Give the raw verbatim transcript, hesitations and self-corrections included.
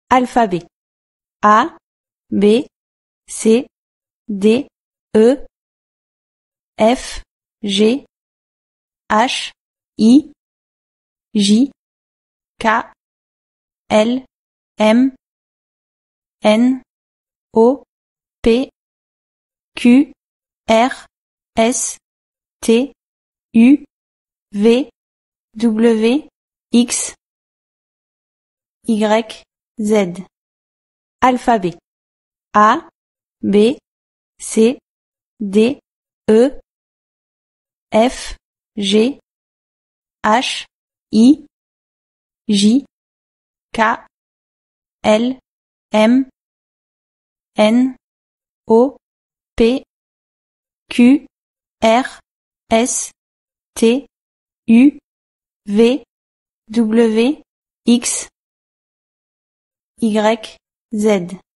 Alphabet. A, B, C, D, E, F, G, H, I, J, K, L, M, N, O, P, Q, R, S, T, U, V, W, X, Y, Z. Alphabet. A, B, C, D, E, F, G, H, I, J, K, L, M, N, O, P, Q, R, S, T, U, V, W, X, Y, Z.